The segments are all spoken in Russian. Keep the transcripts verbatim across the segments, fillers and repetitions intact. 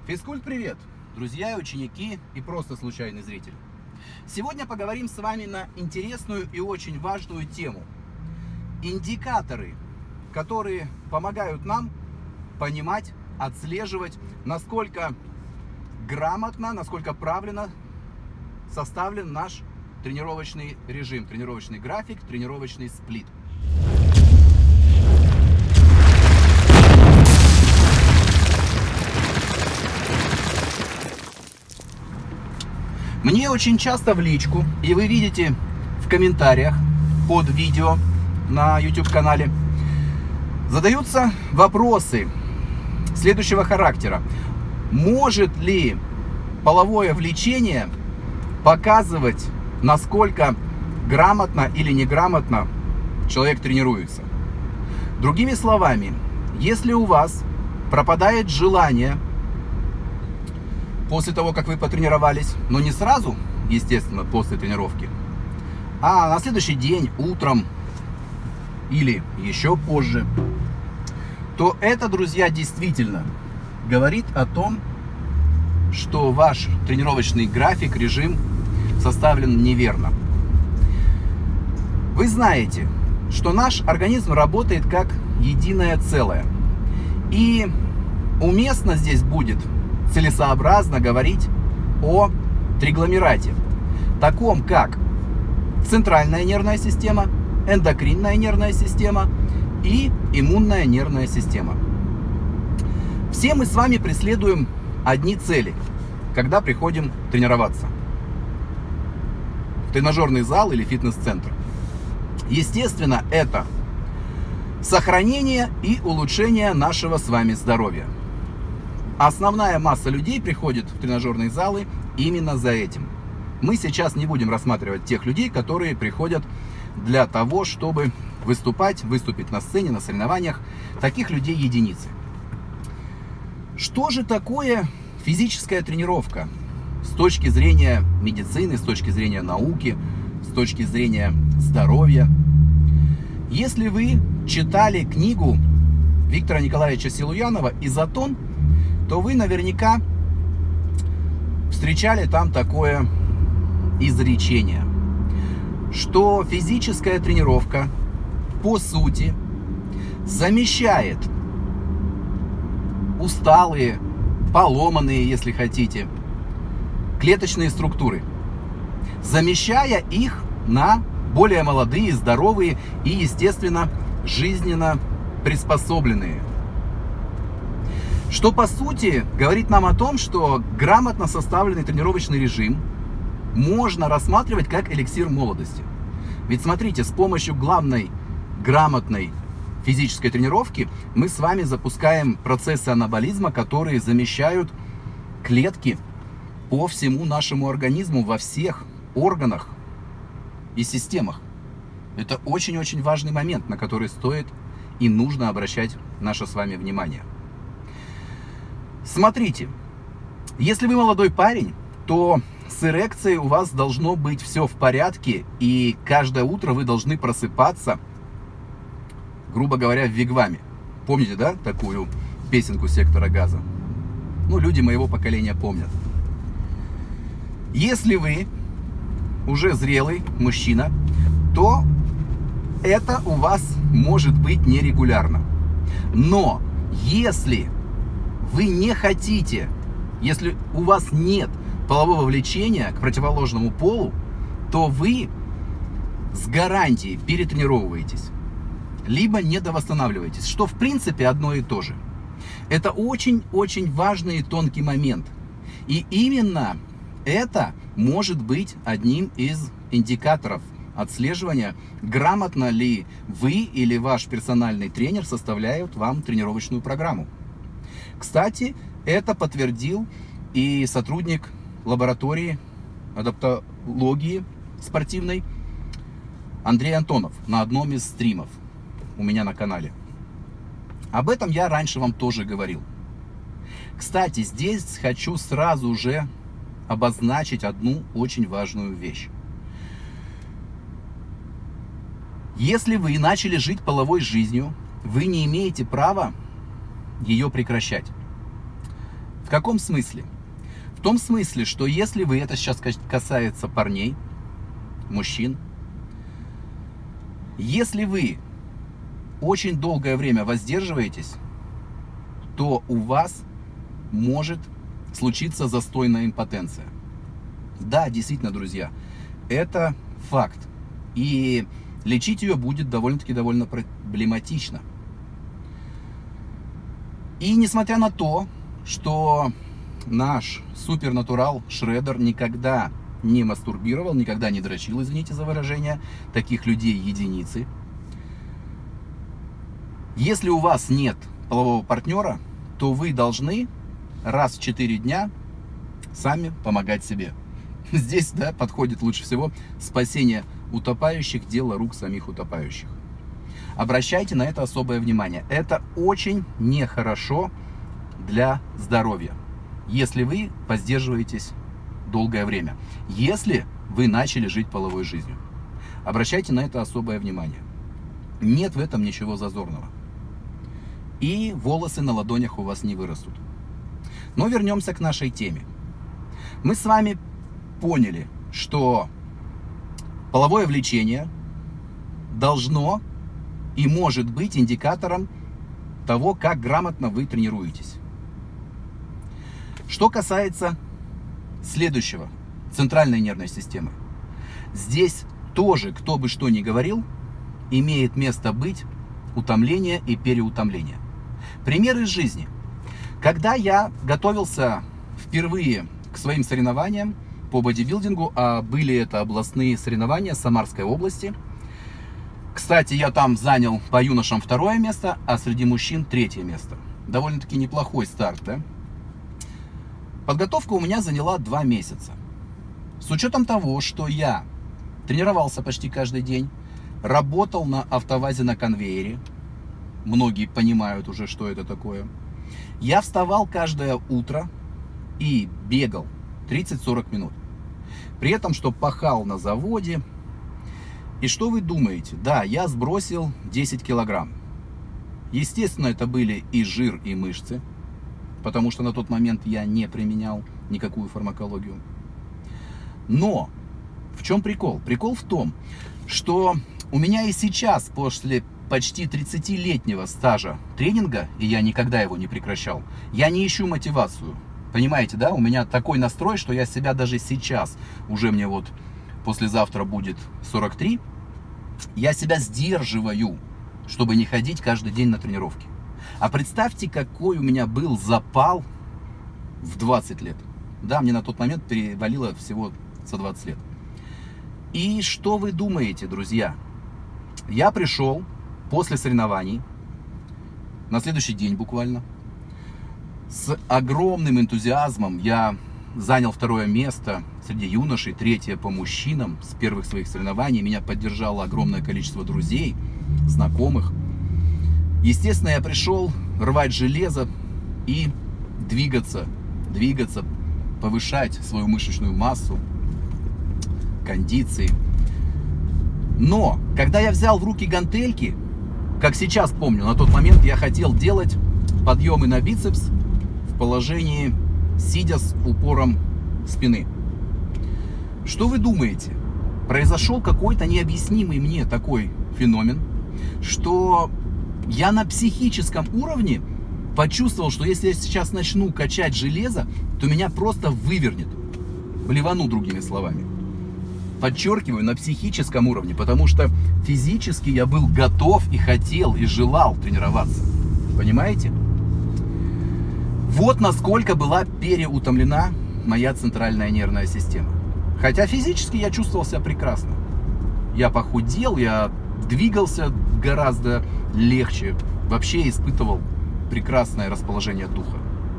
Физкульт, привет, друзья, ученики и просто случайный зритель. Сегодня поговорим с вами на интересную и очень важную тему. Индикаторы, которые помогают нам понимать, отслеживать, насколько грамотно, насколько правильно составлен наш тренировочный режим, тренировочный график, тренировочный сплит. Мне очень часто в личку, и вы видите в комментариях под видео на YouTube канале, задаются вопросы следующего характера. Может ли половое влечение показывать, насколько грамотно или неграмотно человек тренируется? Другими словами, если у вас пропадает желание после того, как вы потренировались, но не сразу, естественно, после тренировки, а на следующий день, утром или еще позже, то это, друзья, действительно говорит о том, что ваш тренировочный график, режим составлен неверно. Вы знаете, что наш организм работает как единое целое. И уместно здесь будет целесообразно говорить о тригломерате, таком как центральная нервная система, эндокринная нервная система и иммунная нервная система. Все мы с вами преследуем одни цели, когда приходим тренироваться в тренажерный зал или фитнес-центр. Естественно, это сохранение и улучшение нашего с вами здоровья. Основная масса людей приходит в тренажерные залы именно за этим. Мы сейчас не будем рассматривать тех людей, которые приходят для того, чтобы выступать, выступить на сцене, на соревнованиях. Таких людей единицы. Что же такое физическая тренировка с точки зрения медицины, с точки зрения науки, с точки зрения здоровья? Если вы читали книгу Виктора Николаевича Силуянова «Изотон», то вы наверняка встречали там такое изречение, что физическая тренировка по сути замещает усталые, поломанные, если хотите, клеточные структуры, замещая их на более молодые, здоровые и, естественно, жизненно приспособленные. Что по сути говорит нам о том, что грамотно составленный тренировочный режим можно рассматривать как эликсир молодости. Ведь смотрите, с помощью главной грамотной физической тренировки мы с вами запускаем процессы анаболизма, которые замещают клетки по всему нашему организму, во всех органах и системах. Это очень-очень важный момент, на который стоит и нужно обращать наше с вами внимание. Смотрите, если вы молодой парень, то с эрекцией у вас должно быть все в порядке, и каждое утро вы должны просыпаться, грубо говоря, в вигваме. Помните, да, такую песенку «Сектора газа»? Ну, люди моего поколения помнят. Если вы уже зрелый мужчина, то это у вас может быть нерегулярно. Но если вы не хотите, если у вас нет полового влечения к противоположному полу, то вы с гарантией перетренировываетесь, либо недовосстанавливаетесь, что в принципе одно и то же. Это очень-очень важный и тонкий момент. И именно это может быть одним из индикаторов отслеживания, грамотно ли вы или ваш персональный тренер составляют вам тренировочную программу. Кстати, это подтвердил и сотрудник лаборатории адаптологии спортивной Андрей Антонов на одном из стримов у меня на канале. Об этом я раньше вам тоже говорил. Кстати, здесь хочу сразу же обозначить одну очень важную вещь. Если вы начали жить половой жизнью, вы не имеете права ее прекращать. В каком смысле? В том смысле, что если вы, это сейчас касается парней, мужчин, если вы очень долгое время воздерживаетесь, то у вас может случиться застойная импотенция. Да, действительно, друзья, это факт. И лечить ее будет довольно-таки довольно проблематично. И несмотря на то, что наш супернатурал Шредер никогда не мастурбировал, никогда не дрочил, извините за выражение, таких людей единицы. Если у вас нет полового партнера, то вы должны раз в четыре дня сами помогать себе. Здесь, да, подходит лучше всего спасение утопающих, дело рук самих утопающих. Обращайте на это особое внимание. Это очень нехорошо для здоровья, если вы воздерживаетесь долгое время, если вы начали жить половой жизнью. Обращайте на это особое внимание. Нет в этом ничего зазорного. И волосы на ладонях у вас не вырастут. Но вернемся к нашей теме. Мы с вами поняли, что половое влечение должно и может быть индикатором того, как грамотно вы тренируетесь. Что касается следующего, центральной нервной системы. Здесь тоже, кто бы что ни говорил, имеет место быть утомление и переутомление. Пример из жизни. Когда я готовился впервые к своим соревнованиям по бодибилдингу, а были это областные соревнования Самарской области. Кстати, я там занял по юношам второе место, а среди мужчин третье место. Довольно-таки неплохой старт, да? Подготовка у меня заняла два месяца. С учетом того, что я тренировался почти каждый день, работал на автовазе на конвейере, многие понимают уже, что это такое. Я вставал каждое утро и бегал тридцать-сорок минут. При этом, что пахал на заводе. И что вы думаете? Да, я сбросил десять килограмм. Естественно, это были и жир, и мышцы, потому что на тот момент я не применял никакую фармакологию. Но в чем прикол? Прикол в том, что у меня и сейчас, после почти тридцатилетнего стажа тренинга, и я никогда его не прекращал, я не ищу мотивацию. Понимаете, да? У меня такой настрой, что я себя даже сейчас, уже мне вот послезавтра будет сорок три, я себя сдерживаю, чтобы не ходить каждый день на тренировки. А представьте, какой у меня был запал в двадцать лет. Да, мне на тот момент перевалило всего за двадцать лет. И что вы думаете, друзья? Я пришел после соревнований, на следующий день буквально, с огромным энтузиазмом. Я занял второе место среди юношей, третье по мужчинам с первых своих соревнований. Меня поддержало огромное количество друзей, знакомых. Естественно, я пришел рвать железо и двигаться, двигаться, повышать свою мышечную массу, кондиции. Но, когда я взял в руки гантельки, как сейчас помню, на тот момент я хотел делать подъемы на бицепс в положении сидя с упором спины. Что вы думаете? Произошел какой-то необъяснимый мне такой феномен, что я на психическом уровне почувствовал, что если я сейчас начну качать железо, то меня просто вывернет. Блевану, другими словами. Подчеркиваю, на психическом уровне, потому что физически я был готов и хотел, и желал тренироваться. Понимаете? Вот насколько была переутомлена моя центральная нервная система. Хотя физически я чувствовал себя прекрасно. Я похудел, я двигался гораздо легче. Вообще испытывал прекрасное расположение духа.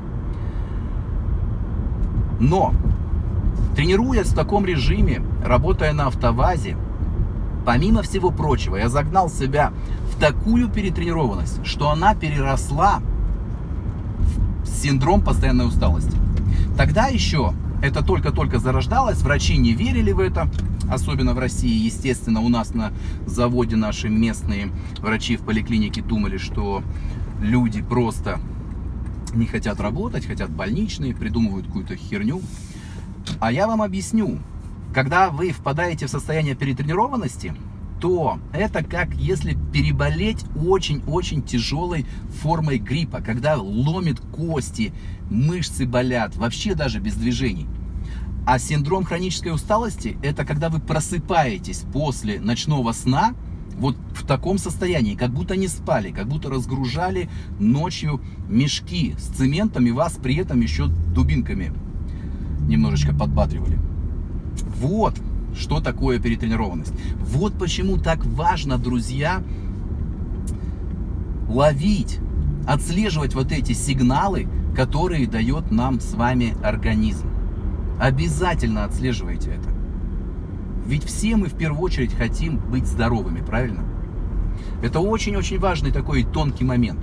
Но, тренируясь в таком режиме, работая на автовазе, помимо всего прочего, я загнал себя в такую перетренированность, что она переросла в синдром постоянной усталости. Тогда еще это только-только зарождалось, врачи не верили в это, особенно в России. Естественно, у нас на заводе наши местные врачи в поликлинике думали, что люди просто не хотят работать, хотят больничные, придумывают какую-то херню. А я вам объясню, когда вы впадаете в состояние перетренированности, то это как если переболеть очень-очень тяжелой формой гриппа, когда ломит кости, мышцы болят, вообще даже без движений. А синдром хронической усталости – это когда вы просыпаетесь после ночного сна вот в таком состоянии, как будто не спали, как будто разгружали ночью мешки с цементом и вас при этом еще дубинками немножечко подбадривали. Вот что такое перетренированность. Вот почему так важно, друзья, ловить, отслеживать вот эти сигналы, которые дает нам с вами организм. Обязательно отслеживайте это. Ведь все мы в первую очередь хотим быть здоровыми, правильно? Это очень-очень важный такой тонкий момент.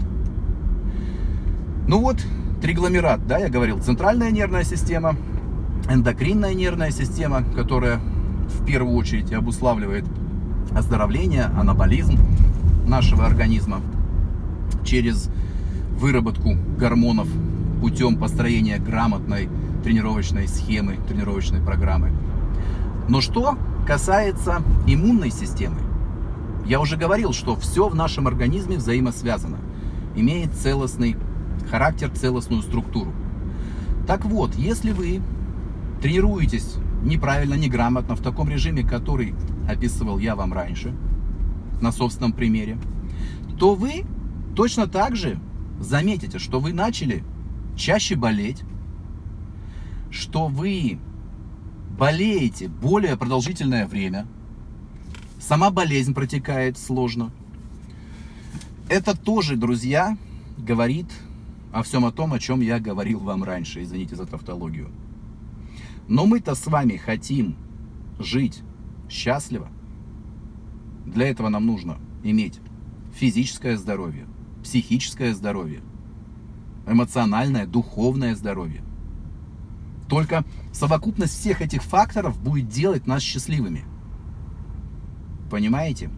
Ну вот, тригломерат, да, я говорил, центральная нервная система, эндокринная нервная система, которая в первую очередь обуславливает оздоровление, анаболизм нашего организма через выработку гормонов путем построения грамотной тренировочной схемы, тренировочной программы. Но что касается иммунной системы, я уже говорил, что все в нашем организме взаимосвязано, имеет целостный характер, целостную структуру. Так вот, если вы тренируетесь неправильно, неграмотно, в таком режиме, который описывал я вам раньше, на собственном примере, то вы точно так же заметите, что вы начали чаще болеть, что вы болеете более продолжительное время, сама болезнь протекает сложно. Это тоже, друзья, говорит о всем о том, о чем я говорил вам раньше, извините за тавтологию. Но мы-то с вами хотим жить счастливо. Для этого нам нужно иметь физическое здоровье, психическое здоровье, эмоциональное, духовное здоровье. Только совокупность всех этих факторов будет делать нас счастливыми. Понимаете?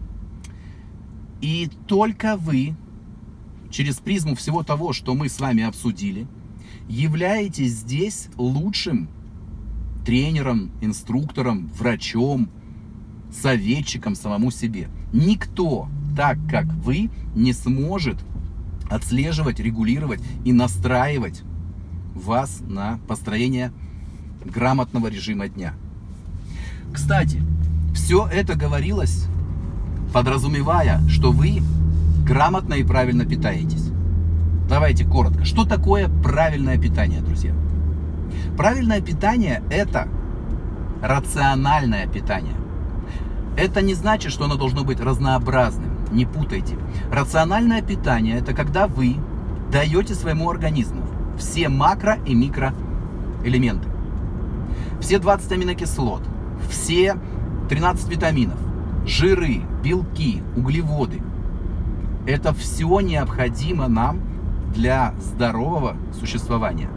И только вы, через призму всего того, что мы с вами обсудили, являетесь здесь лучшим тренером, инструктором, врачом, советчиком самому себе. Никто так, как вы, не сможет отслеживать, регулировать и настраивать вас на построение грамотного режима дня. Кстати, все это говорилось, подразумевая, что вы грамотно и правильно питаетесь. Давайте коротко. Что такое правильное питание, друзья? Правильное питание – это рациональное питание. Это не значит, что оно должно быть разнообразным. Не путайте. Рациональное питание – это когда вы даете своему организму все макро- и микроэлементы. Все двадцать аминокислот, все тринадцать витаминов, жиры, белки, углеводы. Это все необходимо нам для здорового существования.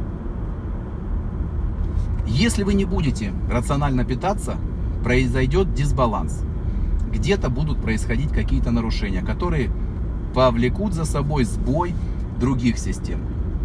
Если вы не будете рационально питаться, произойдет дисбаланс. Где-то будут происходить какие-то нарушения, которые повлекут за собой сбой других систем.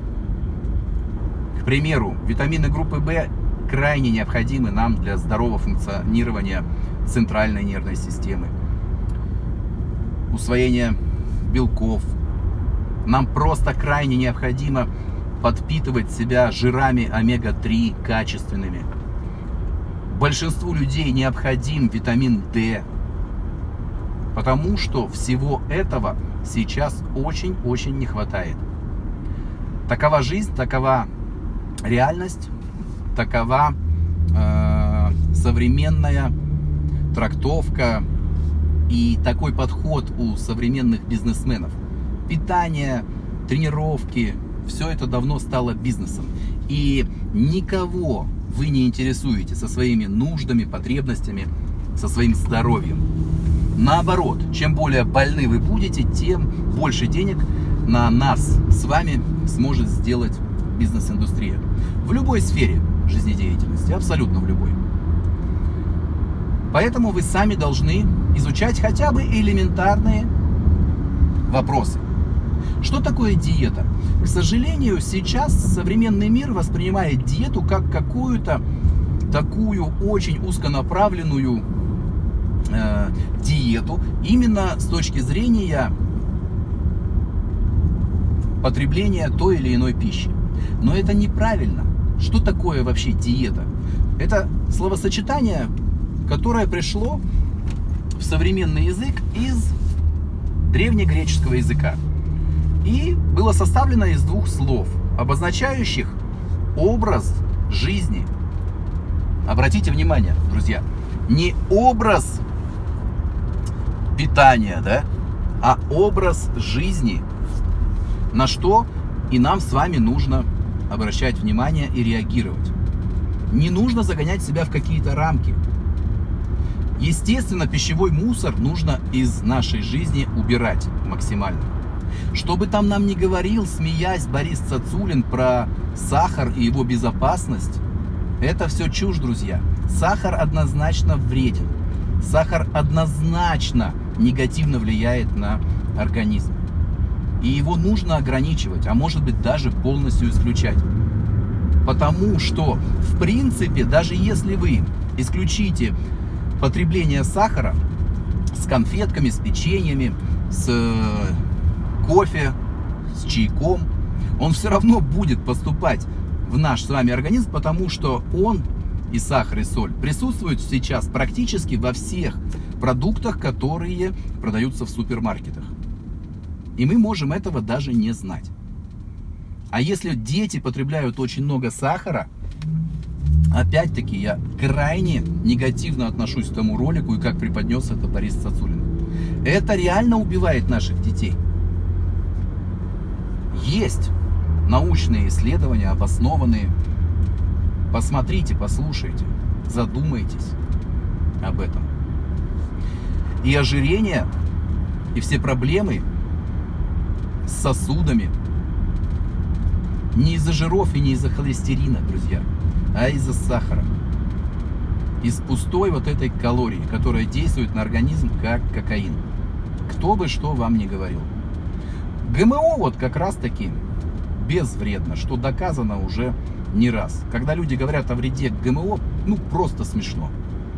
К примеру, витамины группы В крайне необходимы нам для здорового функционирования центральной нервной системы, усвоения белков. Нам просто крайне необходимо подпитывать себя жирами омега три качественными. Большинству людей необходим витамин D, потому что всего этого сейчас очень-очень не хватает. Такова жизнь, такова реальность, такова э, современная трактовка и такой подход у современных бизнесменов. Питание, тренировки, все это давно стало бизнесом. И никого вы не интересуете со своими нуждами, потребностями, со своим здоровьем. Наоборот, чем более больны вы будете, тем больше денег на нас с вами сможет сделать бизнес-индустрия. В любой сфере жизнедеятельности, абсолютно в любой. Поэтому вы сами должны изучать хотя бы элементарные вопросы. Что такое диета? К сожалению, сейчас современный мир воспринимает диету как какую-то такую очень узконаправленную э, диету именно с точки зрения потребления той или иной пищи. Но это неправильно. Что такое вообще диета? Это словосочетание, которое пришло в современный язык из древнегреческого языка. И было составлено из двух слов, обозначающих образ жизни. Обратите внимание, друзья, не образ питания, да, а образ жизни, на что и нам с вами нужно обращать внимание и реагировать. Не нужно загонять себя в какие-то рамки. Естественно, пищевой мусор нужно из нашей жизни убирать максимально. Что бы там нам ни говорил, смеясь, Борис Цацулин про сахар и его безопасность, это все чушь, друзья. Сахар однозначно вреден. Сахар однозначно негативно влияет на организм. И его нужно ограничивать, а может быть даже полностью исключать. Потому что, в принципе, даже если вы исключите потребление сахара с конфетками, с печеньями, с кофе, с чайком, он все равно будет поступать в наш с вами организм, потому что он, и сахар, и соль, присутствуют сейчас практически во всех продуктах, которые продаются в супермаркетах. И мы можем этого даже не знать. А если дети потребляют очень много сахара, опять-таки я крайне негативно отношусь к тому ролику и как преподнес это Борис Цацулин. Это реально убивает наших детей. Есть научные исследования, обоснованные. Посмотрите, послушайте, задумайтесь об этом. И ожирение, и все проблемы с сосудами не из-за жиров и не из-за холестерина, друзья, а из-за сахара. Из пустой вот этой калории, которая действует на организм как кокаин. Кто бы что вам ни говорил. ГМО вот как раз таки безвредно, что доказано уже не раз. Когда люди говорят о вреде ГМО, ну просто смешно.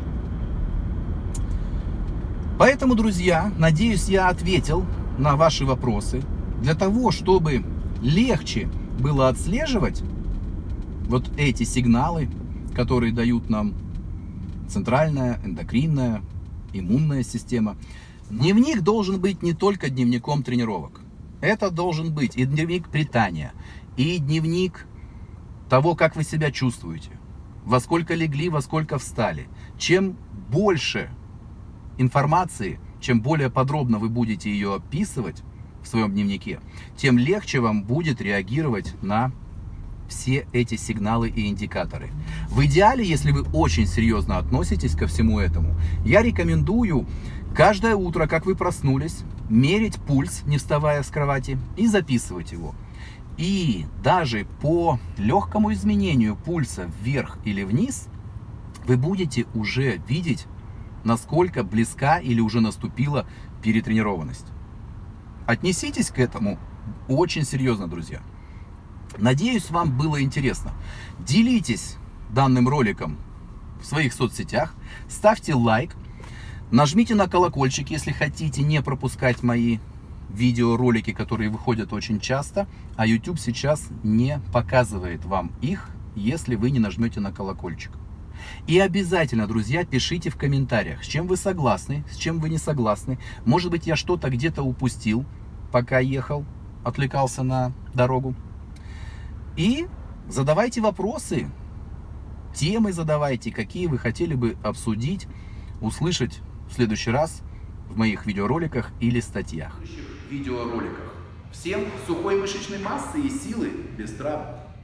Поэтому, друзья, надеюсь, я ответил на ваши вопросы. Для того, чтобы легче было отслеживать вот эти сигналы, которые дают нам центральная, эндокринная, иммунная система. Дневник должен быть не только дневником тренировок. Это должен быть и дневник питания, и дневник того, как вы себя чувствуете, во сколько легли, во сколько встали. Чем больше информации, чем более подробно вы будете ее описывать в своем дневнике, тем легче вам будет реагировать на все эти сигналы и индикаторы. В идеале, если вы очень серьезно относитесь ко всему этому, я рекомендую каждое утро, как вы проснулись, мерить пульс, не вставая с кровати, и записывать его. И даже по легкому изменению пульса вверх или вниз, вы будете уже видеть, насколько близка или уже наступила перетренированность. Отнеситесь к этому очень серьезно, друзья. Надеюсь, вам было интересно. Делитесь данным роликом в своих соцсетях, ставьте лайк, нажмите на колокольчик, если хотите не пропускать мои видеоролики, которые выходят очень часто, а YouTube сейчас не показывает вам их, если вы не нажмете на колокольчик. И обязательно, друзья, пишите в комментариях, с чем вы согласны, с чем вы не согласны. Может быть, я что-то где-то упустил, пока ехал, отвлекался на дорогу. И задавайте вопросы, темы задавайте, какие вы хотели бы обсудить, услышать в следующий раз в моих видеороликах или статьях. В видеороликах. Всем сухой мышечной массы и силы без травм.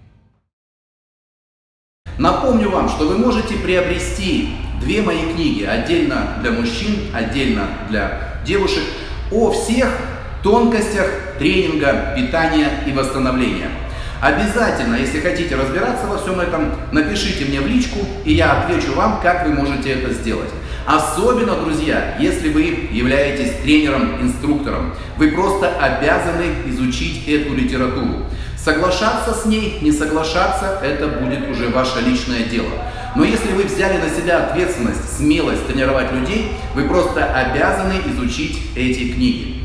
Напомню вам, что вы можете приобрести две мои книги, отдельно для мужчин, отдельно для девушек, о всех тонкостях тренинга, питания и восстановления. Обязательно, если хотите разбираться во всем этом, напишите мне в личку, и я отвечу вам, как вы можете это сделать. Особенно, друзья, если вы являетесь тренером-инструктором. Вы просто обязаны изучить эту литературу. Соглашаться с ней, не соглашаться, это будет уже ваше личное дело. Но если вы взяли на себя ответственность, смелость тренировать людей, вы просто обязаны изучить эти книги.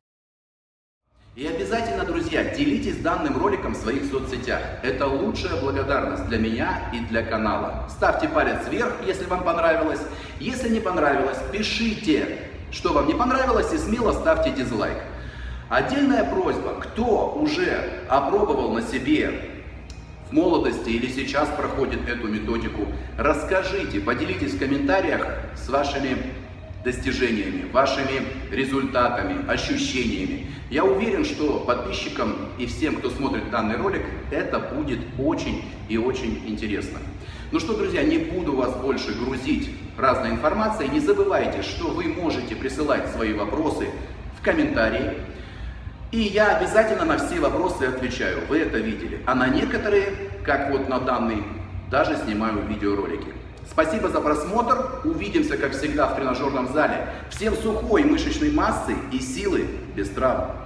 И обязательно, друзья, делитесь данным роликом в своих соцсетях. Это лучшая благодарность для меня и для канала. Ставьте палец вверх, если вам понравилось. Если не понравилось, пишите, что вам не понравилось, и смело ставьте дизлайк. Отдельная просьба, кто уже опробовал на себе в молодости или сейчас проходит эту методику, расскажите, поделитесь в комментариях с вашими достижениями, вашими результатами, ощущениями. Я уверен, что подписчикам и всем, кто смотрит данный ролик, это будет очень и очень интересно. Ну что, друзья, не буду вас больше грузить разной информацией. Не забывайте, что вы можете присылать свои вопросы в комментарии. И я обязательно на все вопросы отвечаю. Вы это видели. А на некоторые, как вот на данный, даже снимаю видеоролики. Спасибо за просмотр. Увидимся, как всегда, в тренажерном зале. Всем сухой мышечной массы и силы без травм.